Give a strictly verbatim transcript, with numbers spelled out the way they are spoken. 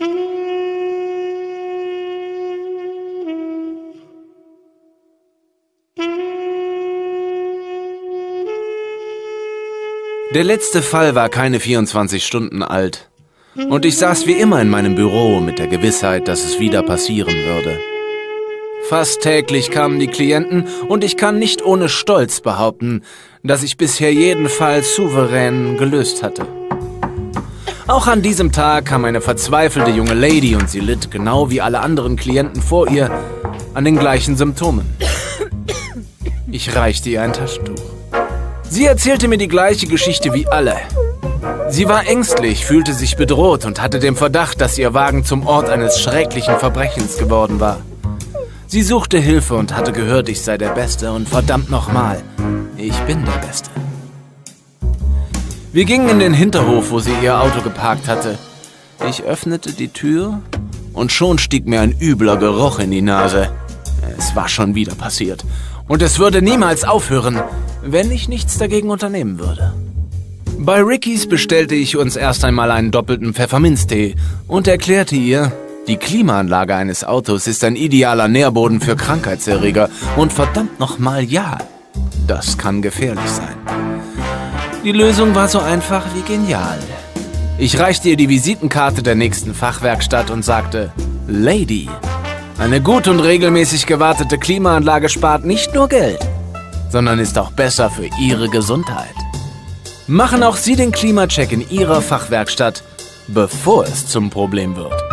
Der letzte Fall war keine vierundzwanzig Stunden alt. Und ich saß wie immer in meinem Büro mit der Gewissheit, dass es wieder passieren würde. Fast täglich kamen die Klienten und ich kann nicht ohne Stolz behaupten, dass ich bisher jeden Fall souverän gelöst hatte. Auch an diesem Tag kam eine verzweifelte junge Lady und sie litt, genau wie alle anderen Klienten vor ihr, an den gleichen Symptomen. Ich reichte ihr ein Taschentuch. Sie erzählte mir die gleiche Geschichte wie alle. Sie war ängstlich, fühlte sich bedroht und hatte den Verdacht, dass ihr Wagen zum Ort eines schrecklichen Verbrechens geworden war. Sie suchte Hilfe und hatte gehört, ich sei der Beste und verdammt nochmal, ich bin der Beste. Wir gingen in den Hinterhof, wo sie ihr Auto geparkt hatte. Ich öffnete die Tür und schon stieg mir ein übler Geruch in die Nase. Es war schon wieder passiert. Und es würde niemals aufhören, wenn ich nichts dagegen unternehmen würde. Bei Rickys bestellte ich uns erst einmal einen doppelten Pfefferminztee und erklärte ihr, die Klimaanlage eines Autos ist ein idealer Nährboden für Krankheitserreger und verdammt nochmal ja, das kann gefährlich sein. Die Lösung war so einfach wie genial. Ich reichte ihr die Visitenkarte der nächsten Fachwerkstatt und sagte, Lady, eine gut und regelmäßig gewartete Klimaanlage spart nicht nur Geld, sondern ist auch besser für Ihre Gesundheit. Machen auch Sie den Klimacheck in Ihrer Fachwerkstatt, bevor es zum Problem wird.